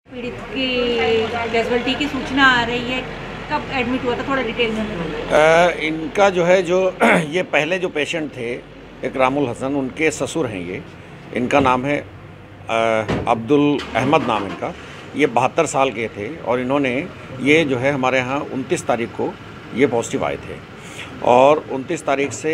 पीड़ित की कैजुअल्टी की सूचना आ रही है, कब एडमिट हुआ था, थोड़ा डिटेल में इनका जो है जो ये पहले जो पेशेंट थे इकरामुल हसन, उनके ससुर हैं ये। इनका नाम है अब्दुल अहमद नाम इनका। ये 72 साल के थे और इन्होंने ये जो है हमारे यहाँ 29 तारीख को ये पॉजिटिव आए थे और 29 तारीख से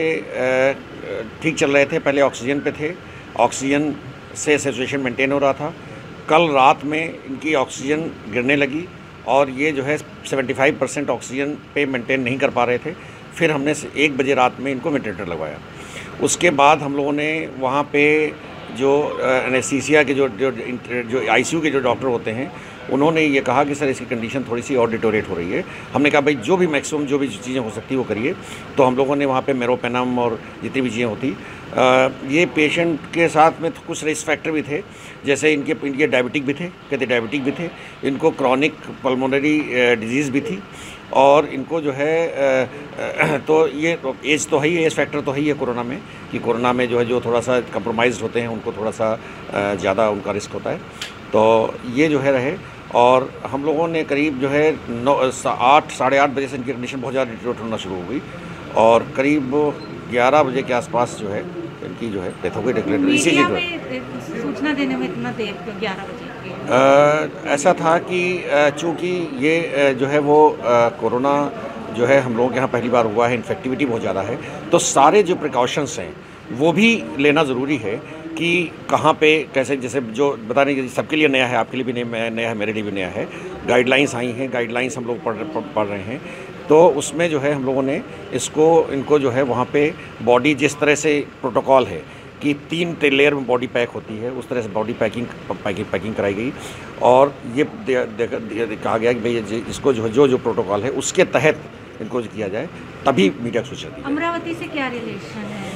ठीक चल रहे थे। पहले ऑक्सीजन पे थे, ऑक्सीजन से सिचुएशन मेंटेन हो रहा था। कल रात में इनकी ऑक्सीजन गिरने लगी और ये जो है 75% ऑक्सीजन पे मेंटेन नहीं कर पा रहे थे। फिर हमने 1 बजे रात में इनको वेंटिलेटर लगवाया। उसके बाद हम लोगों ने वहाँ पे जो एनेस्थीसिया के जो आईसीयू के जो डॉक्टर होते हैं, उन्होंने ये कहा कि सर इसकी कंडीशन थोड़ी सी और डिटोरेट हो रही है। हमने कहा भाई जो भी मैक्सिमम जो भी चीज़ें हो सकती है वो करिए। तो हम लोगों ने वहाँ पे मेरोपेनम और जितनी भी चीज़ें होती, ये पेशेंट के साथ में कुछ रिस्क फैक्टर भी थे, जैसे इनके डायबिटिक भी थे, कहते डायबिटिक भी थे, इनको क्रॉनिक पल्मोनरी डिजीज़ भी थी और इनको जो है तो ये एज तो है ही, एज फैक्टर तो है ही है कोरोना में, कि कोरोना में जो है जो थोड़ा सा कंप्रोमाइज़ होते हैं उनको थोड़ा सा ज़्यादा उनका रिस्क होता है। तो ये जो है रहे और हम लोगों ने करीब जो है 8 साढ़े 8 बजे से इनकी कंडीशन बहुत ज़्यादा डिटोरेट होना शुरू हो गई और करीब 11 बजे के आसपास जो है इनकी जो है डेथ हो गई डिक्लेयर। इसी चीज़ सूचना देने में इतना देर क्यों 11 बजे? ऐसा था कि चूँकि ये जो है वो कोरोना जो है हम लोगों के यहाँ पहली बार हुआ है, इन्फेक्टिविटी बहुत ज़्यादा है, तो सारे जो प्रिकॉशंस हैं वो भी लेना ज़रूरी है कि कहाँ पे कैसे, जैसे जो बताने के सबके लिए नया है, आपके लिए भी नया है, मेरे लिए भी नया है। गाइडलाइंस आई हैं, गाइडलाइंस हम लोग पढ़ रहे हैं। तो उसमें जो है हम लोगों ने इनको जो है वहाँ पे बॉडी जिस तरह से प्रोटोकॉल है कि 3 लेयर में बॉडी पैक होती है, उस तरह से बॉडी पैकिंग कराई गई और ये कहा गया कि भाई इसको जो प्रोटोकॉल है उसके तहत इनको किया जाए, तभी मीडिया को सूचना दी। अमरावती से क्या रिलेशन है?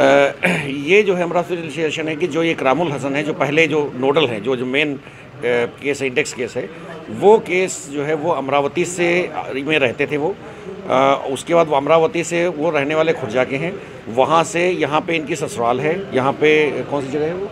ये जो है अमरावती से रिलेशन है कि जो ये इकरामुल हसन है, जो पहले जो नोडल हैं, जो मेन केस है, इंडेक्स केस है, वो केस जो है वो अमरावती से में रहते थे वो। उसके बाद वो अमरावती से वो रहने वाले खुर्जा के हैं, वहाँ से यहाँ पे इनकी ससुराल है। यहाँ पे कौन सी जगह है वो?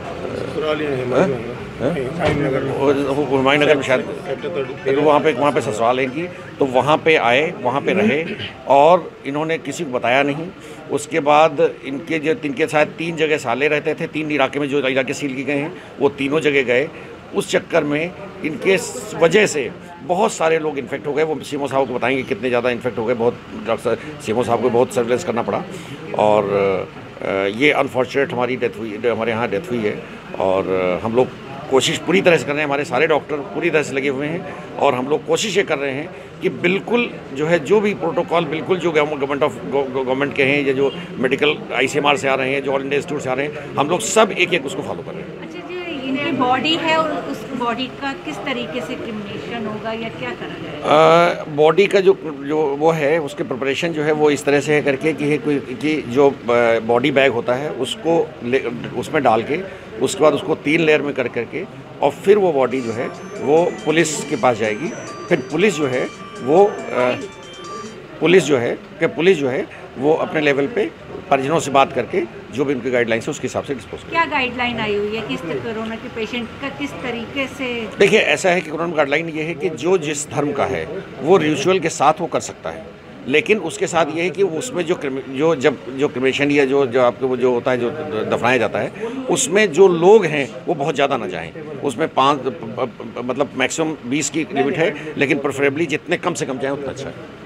हुमायूं नगर में शायद, तो वहाँ पे ससुराल है इनकी। तो वहाँ पे आए, वहाँ पे रहे और इन्होंने किसी को बताया नहीं। उसके बाद इनके साथ 3 जगह साले रहते थे, 3 इलाके में जो इलाके सील किए गए हैं वो तीनों जगह गए। उस चक्कर में इनके वजह से बहुत सारे लोग इन्फेक्ट हो गए। वो सीएमओ साहब को बताएंगे कितने ज़्यादा इन्फेक्ट हो गए। बहुत डॉक्टर सीएमओ साहब को बहुत सर्विलेंस करना पड़ा और ये अनफॉर्चुनेट हमारे यहाँ डेथ हुई है। और हम लोग कोशिश पूरी तरह से कर रहे हैं, हमारे सारे डॉक्टर पूरी तरह से लगे हुए हैं और हम लोग कोशिश ये कर रहे हैं कि बिल्कुल जो है जो भी प्रोटोकॉल बिल्कुल जो गवर्नमेंट के हैं या जो मेडिकल ICMR से आ रहे हैं, जो ऑल इंडिया इंस्टीट्यूट से आ रहे हैं, हम लोग सब एक उसको फॉलो कर रहे हैं। अच्छा, जो इनकी बॉडी है और उस बॉडी का किस तरीके से क्रिमिनेशन होगा या क्या करा जाएगा? बॉडी का जो वो है उसके प्रिपरेशन जो है वो इस तरह से है करके कि जो बॉडी बैग होता है उसको उसमें डाल के उसके बाद उसको 3 लेयर में करके और फिर वो बॉडी जो है वो पुलिस के पास जाएगी। फिर पुलिस जो है वो अपने लेवल पे परिजनों से बात करके जो भी उनकी गाइडलाइंस है उसके हिसाब से डिस्पोज करें। क्या गाइडलाइन आई हुई है किस कोरोना के पेशेंट का किस तरीके से? देखिए, ऐसा है कि कोरोना गाइडलाइन ये है कि जो जिस धर्म का है वो रिचुअल के साथ वो कर सकता है, लेकिन उसके साथ ये है कि उसमें जो क्रिमेशन या जो आपको वो जो होता है जो दफनाया जाता है उसमें जो लोग हैं वो बहुत ज़्यादा ना जाएं। उसमें 5 मतलब मैक्सिमम 20 की लिमिट है, लेकिन प्रेफरेबली जितने कम से कम जाएँ उतना अच्छा है।